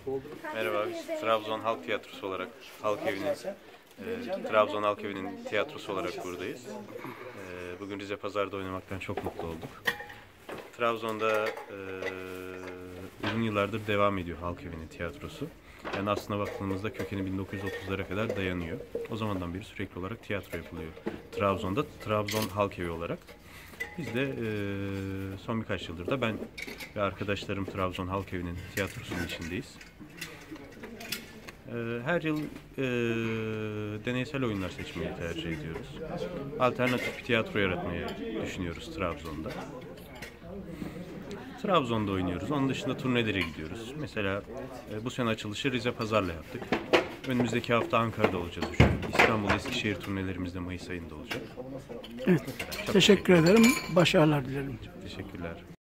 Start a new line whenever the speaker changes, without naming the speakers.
Merhaba, biz Trabzon Halk Tiyatrosu olarak, Halk Evi'nin, Trabzon Halk Evi'nin tiyatrosu olarak buradayız. Bugün Rize Pazar'da oynamaktan çok mutlu olduk. Trabzon'da uzun yıllardır devam ediyor Halk Evi'nin tiyatrosu. Yani aslına baktığımızda kökeni 1930'lara kadar dayanıyor. O zamandan beri sürekli olarak tiyatro yapılıyor Trabzon'da, Trabzon Halk Evi olarak. Biz de son birkaç yıldır da ben ve arkadaşlarım Trabzon Halk Evi'nin tiyatrosunun içindeyiz. Her yıl deneysel oyunlar seçmeyi tercih ediyoruz. Alternatif bir tiyatro yaratmayı düşünüyoruz Trabzon'da. Trabzon'da oynuyoruz. Onun dışında turnelere gidiyoruz. Mesela bu sene açılışı Rize Pazar'la yaptık. Önümüzdeki hafta Ankara'da olacağız. İstanbul, Eskişehir turnelerimiz de Mayıs ayında olacak.
Evet. Teşekkür ederim. Başarılar dilerim.
Çok teşekkürler.